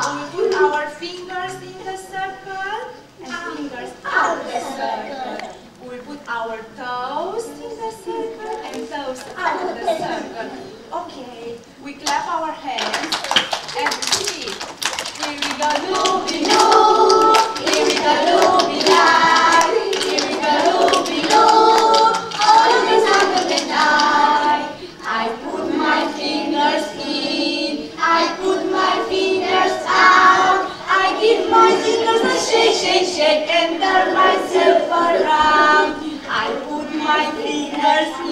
We put our fingers in the circle and fingers out the circle. We put our toes in the circle and toes out the circle. Okay, we clap our hands and repeat. Here we go, loopy-loop. Here we go, loopy-lie. Here we go, loopy-loop. All the time of the night. I put my fingers in. I put my fingers out. I give my fingers a shake, shake, shake and turn myself around. I put my fingers in.